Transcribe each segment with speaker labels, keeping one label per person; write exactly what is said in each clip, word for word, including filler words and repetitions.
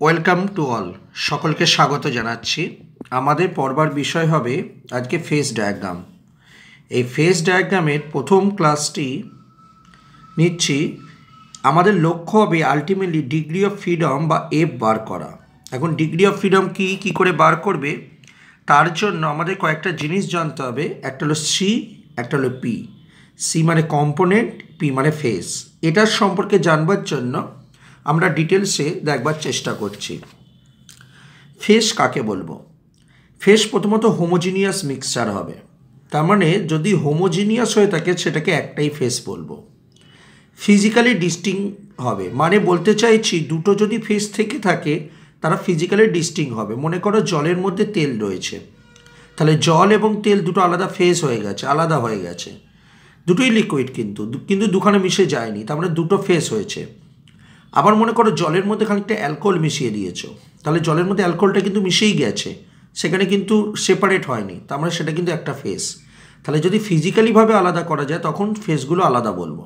Speaker 1: Welcome to all, সকলকে স্বাগত জানাচ্ছি। আমাদের পড়বার বিষয় হবে আজকে ফেজ ডায়াগ্রাম। এই ফেজ ডায়াগ্রামের প্রথম ক্লাসটি নিচ্ছি। আমাদের লক্ষ্য হবে আলটিমেটলি ডিগ্রি অফ ফ্রিডম বা এফ বার করা। এখন ডিগ্রি অফ ফ্রিডম কি কি করে বার করবে, তার জন্য আমাদের কয়েকটা জিনিস জানতে হবে। একটা হলো সি, একটা হলো পি। সি মানে কম্পোনেন্ট, পি মানে ফেজ। এটার সম্পর্কে জানবার জন্য আমরা ডিটেলসে দেখবার চেষ্টা করছি। ফেজ কাকে বলবো? ফেজ প্রথমত হোমোজিনিয়াস মিক্সচার হবে। তার মানে যদি হোমোজিনিয়াস হয়ে থাকে সেটাকে একটাই ফেজ বলবো। ফিজিক্যালি ডিস্টিং হবে, মানে বলতে চাইছি দুটো যদি ফেজ থেকে থাকে তারা ফিজিক্যালি ডিস্টিং হবে। মনে করো জলের মধ্যে তেল রয়েছে, তাহলে জল এবং তেল দুটো আলাদা ফেজ হয়ে গেছে, আলাদা হয়ে গেছে। দুটোই লিকুইড, কিন্তু কিন্তু দুখানে মিশে যায়নি, তার মানে দুটো ফেজ হয়েছে। আবার মনে করো জলের মধ্যে খানিকটা অ্যালকোহল মিশিয়ে দিয়েছো, তাহলে জলের মধ্যে অ্যালকোহলটা কিন্তু মিশেই গেছে, সেখানে কিন্তু সেপারেট হয়নি, তার মানে সেটা কিন্তু একটা ফেজ। তাহলে যদি ফিজিক্যালিভাবে আলাদা করা যায় তখন ফেজগুলো আলাদা বলবো।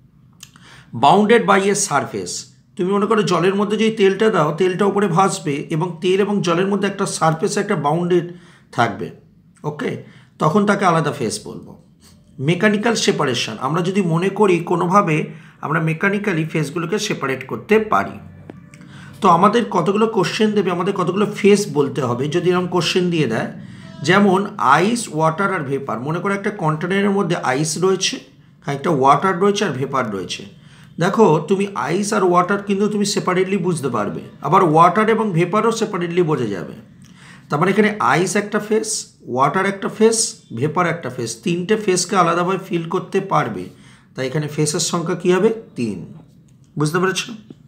Speaker 1: বাউন্ডেড বাই এ সারফেস, তুমি মনে করো জলের মধ্যে যদি তেলটা দাও, তেলটা উপরে ভাসবে এবং তেল এবং জলের মধ্যে একটা সারফেসে একটা বাউন্ডেড থাকবে, ওকে, তখন তাকে আলাদা ফেজ বলবো। মেকানিক্যাল সেপারেশন, আমরা যদি মনে করি কোনোভাবে আমরা মেকানিক্যালি ফেজগুলোকে সেপারেট করতে পারি, তো আমাদের কতগুলো কোশ্চেন দেবে, আমাদের কতগুলো ফেজ বলতে হবে। যদি এরকম কোশ্চেন দিয়ে দেয়, যেমন আইস, ওয়াটার আর ভেপার। মনে করো একটা কন্টেনারের মধ্যে আইস রয়েছে, একটা ওয়াটার রয়েছে আর ভেপার রয়েছে। দেখো তুমি আইস আর ওয়াটার কিন্তু তুমি সেপারেটলি বুঝতে পারবে, আবার ওয়াটার এবং ভেপারও সেপারেটলি বোঝা যাবে। তার মানে এখানে আইস একটা ফেস, ওয়াটার একটা ফেস, ভেপার একটা ফেস, তিনটে ফেসকে আলাদাভাবে ফিল করতে পারবে। তাই এখানে ফেসের সংখ্যা কী হবে? তিন। বুঝতে পেরেছ?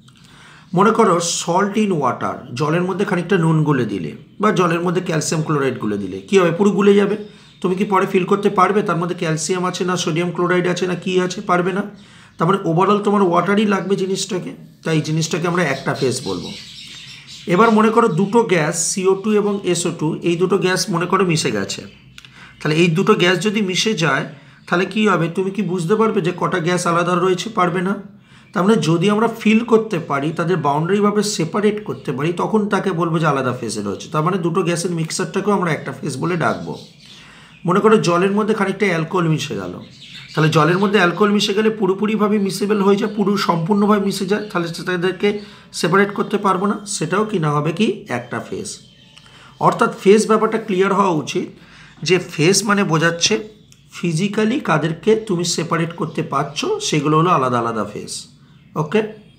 Speaker 1: মনে করো সল্ট ইন ওয়াটার, জলের মধ্যে খানিকটা নুন গুলে দিলে বা জলের মধ্যে ক্যালসিয়াম ক্লোরাইড গুলে দিলে কী হবে? পুরো গুলে যাবে। তুমি কি পরে ফিল করতে পারবে তার মধ্যে ক্যালসিয়াম আছে না সোডিয়াম ক্লোরাইড আছে না কী আছে? পারবে না। তার মানে ওভারঅল তোমার ওয়াটারই লাগবে জিনিসটাকে, তাই এই জিনিসটাকে আমরা একটা ফেস বলবো। এবার মনে করো দুটো গ্যাস সিও টু এবং এসও টু, এই দুটো গ্যাস মনে করো মিশে গেছে। তাহলে এই দুটো গ্যাস যদি মিশে যায় তাহলে কী হবে? তুমি কি বুঝতে পারবে যে কটা গ্যাস আলাদা রয়েছে? পারবে না। তার মানে যদি আমরা ফিল করতে পারি, তাদের বাউন্ডারিভাবে সেপারেট করতে পারি, তখন তাকে বলবো যে আলাদা ফেজে রয়েছে। তার মানে দুটো গ্যাসের মিক্সারটাকেও আমরা একটা ফেজ বলে ডাকবো। মনে করো জলের মধ্যে খানিকটা অ্যালকোহল মিশে গেল, তাহলে জলের মধ্যে অ্যালকোহল মিশে গেলে পুরোপুরিভাবে মিসেবল হয়ে যায়, পুরো সম্পূর্ণভাবে মিশে যায়, তাহলে তাদেরকে সেপারেট করতে পারবো না, সেটাও কি না হবে কি একটা ফেজ। অর্থাৎ ফেজ ব্যাপারটা ক্লিয়ার হওয়া উচিত, যে ফেজ মানে বোঝাচ্ছে ফিজিক্যালি কাদেরকে তুমি সেপারেট করতে পারছো, সেগুলো হলো আলাদা আলাদা ফেজ। ওকে,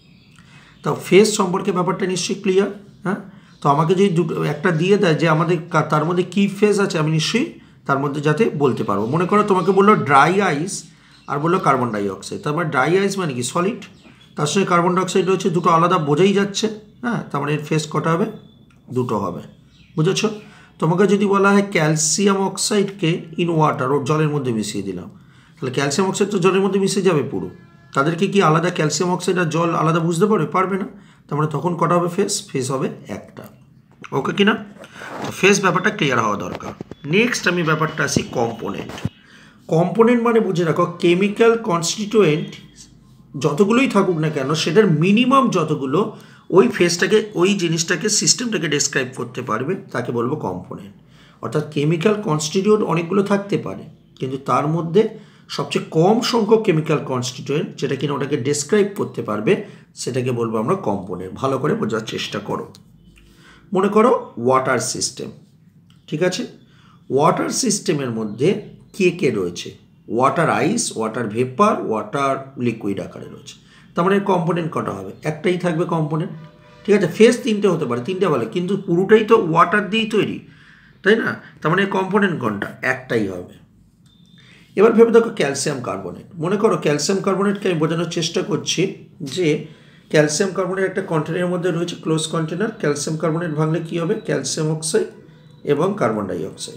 Speaker 1: তো ফেজ সম্পর্কে ব্যাপারটা নিশ্চয়ই ক্লিয়ার। হ্যাঁ, তো আমাকে যদি দুটো একটা দিয়ে দেয় যে আমাদের তার মধ্যে কী ফেজ আছে, আমি নিশ্চয়ই তার মধ্যে যাতে বলতে পারবো। মনে করো তোমাকে বললো ড্রাই আইস আর বললো কার্বন ডাইঅক্সাইড, তার মানে ড্রাই আইস মানে কি সলিড, তার সঙ্গে কার্বন ডাইঅক্সাইড রয়েছে, দুটো আলাদা বোঝাই যাচ্ছে। হ্যাঁ, তার মানে এর ফেজ কটা হবে? দুটো হবে। বুঝেছো? তোমাকে যদি বলা হয় ক্যালসিয়াম অক্সাইডকে ইন ওয়াটার, ওর জলের মধ্যে মিশিয়ে দিলাম, তাহলে ক্যালসিয়াম অক্সাইড তো জলের মধ্যে মিশে যাবে পুরো, তাদেরকে কি আলাদা ক্যালসিয়াম অক্সাইড আর জল আলাদা বুঝতে পারবে? পারবে না। তার মানে তখন কটা হবে ফেজ? ফেজ হবে একটা। ওকে কিনা? ফেজ ব্যাপারটা ক্লিয়ার হওয়া দরকার। নেক্সট আমি ব্যাপারটা আসি কম্পোনেন্ট। কম্পোনেন্ট মানে বুঝে রাখো কেমিক্যাল কনস্টিটিউয়েন্ট যতগুলোই থাকুক না কেন, সেটার মিনিমাম যতগুলো ওই ফেজটাকে, ওই জিনিসটাকে, সিস্টেমটাকে ডেসক্রাইব করতে পারবে, তাকে বলবো কম্পোনেন্ট। অর্থাৎ কেমিক্যাল কনস্টিটিউয়েন্ট অনেকগুলো থাকতে পারে, কিন্তু তার মধ্যে সবচেয়ে কম সংখ্যক কেমিক্যাল কনস্টিটিউয়েন্ট যেটা কিনা ওটাকে ডেসক্রাইব করতে পারবে, সেটাকে বলবো আমরা কম্পোনেন্ট। ভালো করে বোঝার চেষ্টা করো। মনে করো ওয়াটার সিস্টেম, ঠিক আছে? ওয়াটার সিস্টেমের মধ্যে কে কে রয়েছে? Water ice, water vapour, water liquid আকারে রয়েছে। তার মানে কম্পোনেন্ট কটা হবে? একটাই থাকবে কম্পোনেন্ট, ঠিক আছে? ফেজ তিনটে হতে পারে, তিনটে বলে, কিন্তু পুরোটাই তো ওয়াটার দিয়েই তৈরি, তাই না? তার মানে কম্পোনেন্ট কোনটা? একটাই হবে। এবার ভেবে দেখো ক্যালসিয়াম কার্বনেট। মনে করো ক্যালসিয়াম কার্বনেটকে আমি বোঝানোর চেষ্টা করছি যে ক্যালসিয়াম কার্বনেট একটা কন্টেনারের মধ্যে রয়েছে, ক্লোজ কন্টেনার। ক্যালসিয়াম কার্বনেট ভাঙলে কী হবে? ক্যালসিয়াম অক্সাইড এবং কার্বন ডাইঅক্সাইড।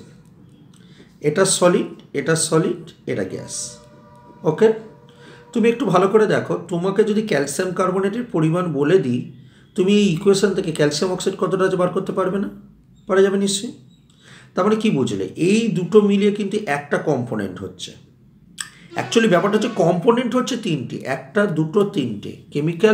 Speaker 1: এটা সলিড, এটা সলিড, এটা গ্যাস। ওকে, তুমি একটু ভালো করে দেখো, তোমাকে যদি ক্যালসিয়াম কার্বনেটের পরিমাণ বলে দিই, তুমি এই ইকুয়েশন থেকে ক্যালসিয়াম অক্সাইড কতটা আছে বার করতে পারবে না? পারা যাবে নিশ্চয়ই। তার মানে কী বুঝলে? এই দুটো মিলিয়ে কিন্তু একটা কম্পোনেন্ট হচ্ছে। অ্যাকচুয়ালি ব্যাপারটা হচ্ছে কম্পোনেন্ট হচ্ছে তিনটি, একটা, দুটো, তিনটে। কেমিক্যাল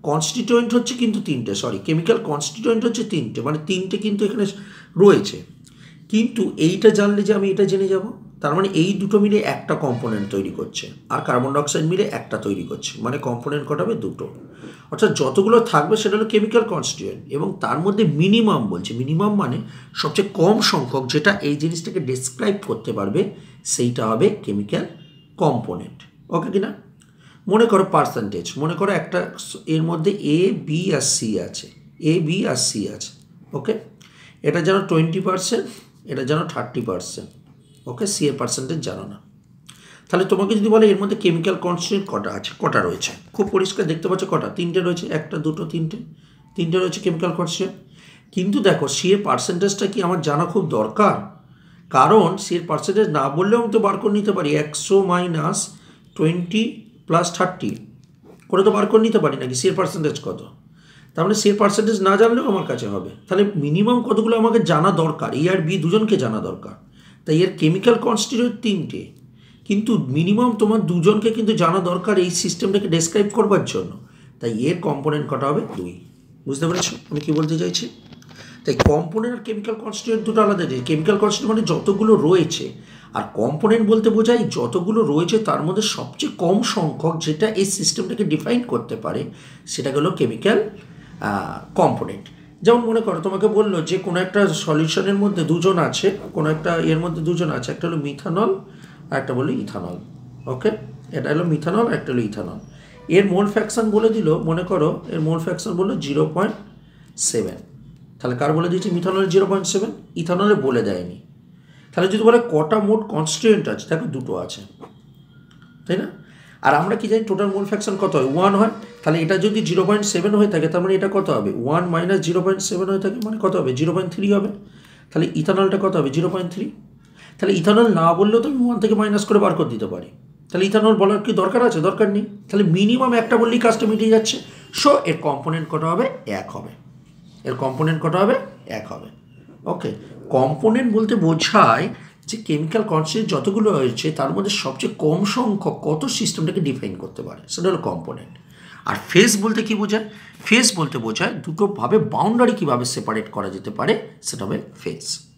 Speaker 1: কনস্টিটিউয়েন্ট হচ্ছে কিন্তু তিনটে, সরি কেমিক্যাল কনস্টিটিউয়েন্ট হচ্ছে তিনটে, মানে তিনটে কিন্তু এখানে রয়েছে। কিন্তু এইটা জানলে যে আমি এটা জেনে যাব, তার মানে এই দুটো মিলে একটা কম্পোনেন্ট তৈরি করছে, আর কার্বন ডাইঅক্সাইড মিলে একটা তৈরি করছে, মানে কম্পোনেন্ট কটা হবে? দুটো। অর্থাৎ যতগুলো থাকবে সেটা হলো কেমিক্যাল কনস্টিটিউয়েন্ট, এবং তার মধ্যে মিনিমাম বলছে, মিনিমাম মানে সবচেয়ে কম সংখ্যক যেটা এই জিনিসটাকে ডেসক্রাইব করতে পারবে, সেইটা হবে কেমিক্যাল কম্পোনেন্ট। ওকে কিনা? মনে করো পার্সেন্টেজ, মনে করো একটা এর মধ্যে এ বি আর সি আছে, এ বি আর সি আছে। ওকে, এটা যেন টোয়েন্টি পার্সেন্ট, এটা যেন থার্টি পার্সেন্ট। ওকে, সি এর পার্সেন্টেজ জানো না, তাহলে তোমাকে যদি বলে এর মধ্যে কেমিক্যাল কনস্টিটিউয়েন্ট কটা আছে, কটা রয়েছে, খুব পরিষ্কার দেখতে পাচ্ছ কটা, তিনটে রয়েছে, একটা দুটো তিনটে, তিনটে রয়েছে কেমিক্যাল কনস্টিটিউয়েন্ট। কিন্তু দেখো সি এর পার্সেন্টেজটা কি আমার জানা খুব দরকার? কারণ সি এর পার্সেন্টেজ না বললেও আমি তো বার করে নিতে পারি, একশো মাইনাস টোয়েন্টি প্লাস থার্টি করে তো বার করে নিতে পারি নাকি সি এর পার্সেন্টেজ কত। তার মানে সি এর পার্সেন্টেজ না জানলেও আমার কাছে হবে। তাহলে মিনিমাম কতগুলো আমাকে জানা দরকার, এ আর বি দুজনকে জানা দরকার। তাই এর কেমিক্যাল কনস্টিটিউয়েন্ট তিনটে, কিন্তু মিনিমাম তোমার দুজনকে কিন্তু জানা দরকার এই সিস্টেমটাকে ডেসক্রাইব করবার জন্য। তাই এর কম্পোনেন্ট কটা হবে? দুই। বুঝতে পেরেছো আমি কী বলতে চাইছি? তাই কম্পোনেন্ট আর কেমিক্যাল কনস্টিটিউয়েন্ট দুটো আলাদা জিনিস। কেমিক্যাল কনস্টিটিউয়েন্ট মানে যতগুলো রয়েছে, আর কম্পোনেন্ট বলতে বোঝায় যতগুলো রয়েছে তার মধ্যে সবচেয়ে কম সংখ্যক যেটা এই সিস্টেমটাকে ডিফাইন করতে পারে, সেটা হলো কেমিক্যাল কম্পোনেন্ট। যেমন মনে করো তোমাকে বললো যে কোনো একটা সলিউশনের মধ্যে দুজন আছে, কোনো একটা এর মধ্যে দুজন আছে, একটা হলো মিথানল আর একটা বললো ইথানল। ওকে, এটা হলো মিথানল আর একটা হলো ইথানল। এর মোল ফ্র্যাকশন বলে দিল, মনে করো এর মোল ফ্র্যাকশন বললো জিরো পয়েন্ট সেভেন। তাহলে কার বলে দিয়েছে? মিথানলের জিরো পয়েন্ট সেভেন, ইথানলে বলে দেয়নি। তাহলে যদি বলে কটা মোট কনস্টিটিউয়েন্ট আছে, দেখো দুটো আছে, তাই না? আর আমরা কি জানি টোটাল মোল ফ্র্যাকশন কত হয়? ওয়ান হয়। তাহলে এটা যদি জিরো পয়েন্ট সেভেন হয়ে থাকে, তার মানে এটা কত হবে? One minus zero point seven হয়ে থাকে, মানে কত হবে? জিরো পয়েন্ট থ্রি হবে। তাহলে ইথানলটা কত হবে? Zero point three. তাহলে ইথানল না বললেও তো আমি ওয়ান থেকে মাইনাস করে বার করে দিতে পারি। তাহলে ইথানল বলার কি দরকার আছে? দরকার নেই। তাহলে মিনিমাম একটা বললেই কাজটা মিটিয়ে যাচ্ছে। সো এর কম্পোনেন্ট কটা হবে? এক হবে। এর কম্পোনেন্ট কটা হবে? এক হবে। ওকে, কম্পোনেন্ট বলতে বোঝায় যে কেমিক্যাল কনস্টিটিউয়েন্ট যতগুলো রয়েছে তার মধ্যে সবচেয়ে কম সংখ্যক কত সিস্টেমটাকে ডিফাইন করতে পারে, সেটা হলো কম্পোনেন্ট। আর ফেজ বলতে কি বোঝায়? ফেজ বলতে বোঝায় দুটোভাবে বাউন্ডারি কীভাবে সেপারেট করা যেতে পারে, সেটা হবে ফেজ।